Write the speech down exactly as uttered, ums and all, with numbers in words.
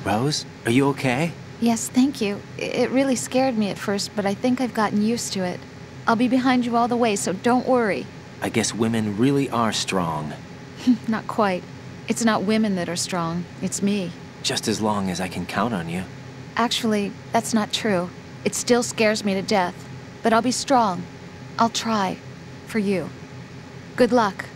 Rose, are you okay? Yes, thank you. I- It really scared me at first, but I think I've gotten used to it. I'll be behind you all the way, so don't worry. I guess women really are strong. Not quite. It's not women that are strong, it's me. Just as long as I can count on you. Actually, that's not true. It still scares me to death. But I'll be strong. I'll try. For you. Good luck.